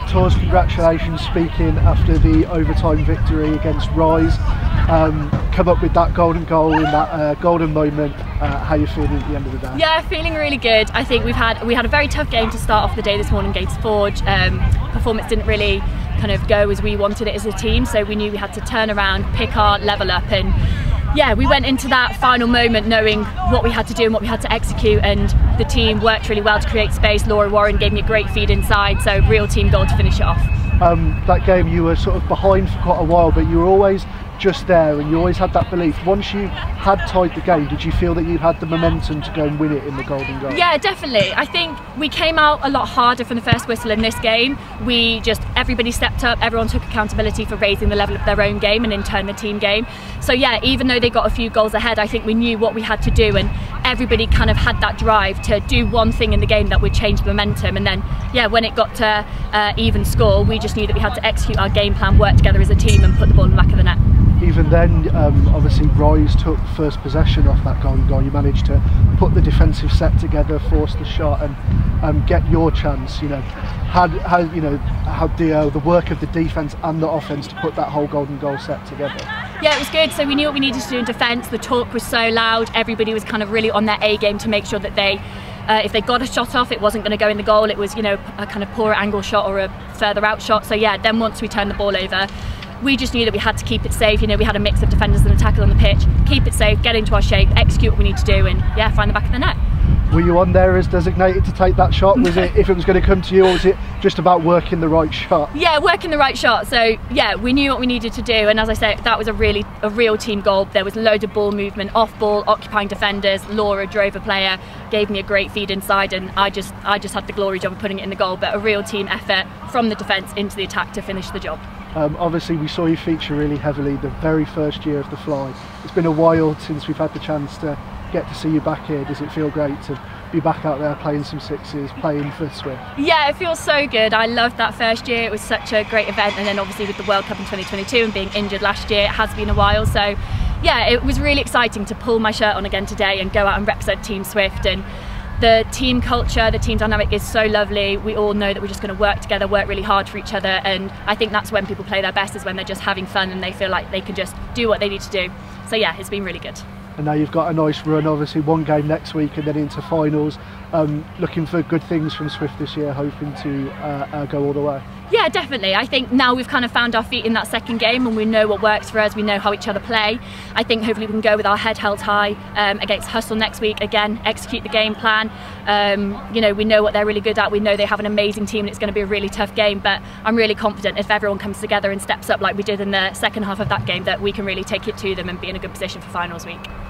Torz, congratulations, speaking after the overtime victory against Rise. Come up with that golden goal in that golden moment. How are you feeling at the end of the day? Yeah, feeling really good. I think we had a very tough game to start off the day this morning against Forge. Performance didn't really kind of go as we wanted it as a team, so we knew we had to turn around, pick our level up, and yeah, we went into that final moment knowing what we had to do and what we had to execute, and the team worked really well to create space. Laura Warren gave me a great feed inside, so real team goal to finish it off. That game you were sort of behind for quite a while, but you were always just there and you always had that belief. Once you had tied the game, did you feel that you had the momentum to go and win it in the golden goal? Yeah, definitely. I think we came out a lot harder from the first whistle in this game. Everybody stepped up, everyone took accountability for raising the level of their own game and in turn the team game. So yeah, even though they got a few goals ahead, I think we knew what we had to do, and everybody kind of had that drive to do one thing in the game that would change the momentum. And then yeah, when it got to even score, we just knew that we had to execute our game plan, work together as a team and put the ball in the back of the net. Even then, obviously Rise took first possession off that golden goal. You managed to put the defensive set together, force the shot, and get your chance. You know, had the work of the defence and the offence to put that whole golden goal set together. Yeah, it was good. So we knew what we needed to do in defence. The talk was so loud. Everybody was kind of really on their A game to make sure that they, if they got a shot off, it wasn't going to go in the goal. It was, you know, a kind of poorer angle shot or a further out shot. So yeah, then once we turned the ball over, we just knew that we had to keep it safe. You know, we had a mix of defenders and attackers on the pitch. Keep it safe, get into our shape, execute what we need to do, and yeah, find the back of the net. Were you on there as designated to take that shot? Was it, if it was going to come to you, or was it just about working the right shot? Yeah, working the right shot. So yeah, we knew what we needed to do, and as I say, that was a real team goal. There was loads of ball movement, off ball, occupying defenders. Laura drove a player, gave me a great feed inside, and I just had the glory job of putting it in the goal. But a real team effort from the defence into the attack to finish the job. Obviously we saw you feature really heavily the very first year of the Fly. It's been a while since we've had the chance to get to see you back here. Does it feel great to be back out there playing some sixes, playing for Swift? Yeah, it feels so good. I loved that first year. It was such a great event, and then obviously with the World Cup in 2022 and being injured last year, it has been a while. So yeah, it was really exciting to pull my shirt on again today and go out and represent Team Swift. And the team culture, the team dynamic is so lovely. We all know that we're just going to work together, work really hard for each other, and I think that's when people play their best, is when they're just having fun and they feel like they can just do what they need to do. So yeah, it's been really good. And now you've got a nice run, obviously one game next week and then into finals. Looking for good things from Swift this year, hoping to go all the way. Yeah, definitely. I think now we've kind of found our feet in that second game and we know what works for us, we know how each other play. I think hopefully we can go with our head held high against Hustle next week, again, execute the game plan. You know, we know what they're really good at, we know they have an amazing team and it's going to be a really tough game, but I'm really confident if everyone comes together and steps up like we did in the second half of that game, that we can really take it to them and be in a good position for finals week.